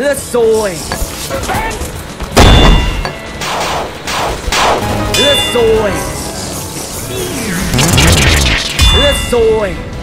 ลือดโซยเลือดโซยเลือดโซย